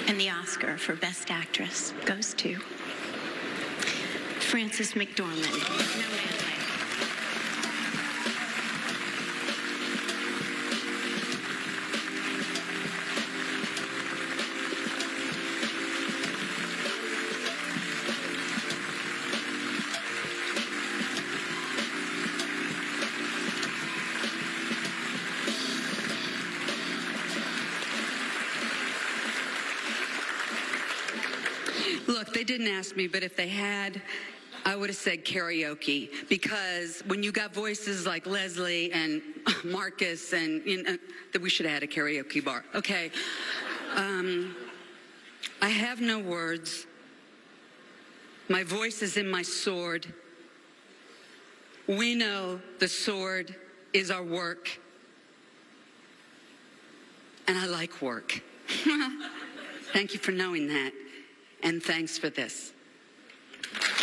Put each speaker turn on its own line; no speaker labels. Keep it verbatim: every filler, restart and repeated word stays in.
And the Oscar for Best Actress goes to Frances McDormand, Nomadland.
Look, they didn't ask me, but if they had, I would have said karaoke, because when you got voices like Leslie and Marcus, and you know, that we should have had a karaoke bar. Okay. Um, I have no words. My voice is in my sword. We know the sword is our work. And I like work. Thank you for knowing that. And thanks for this.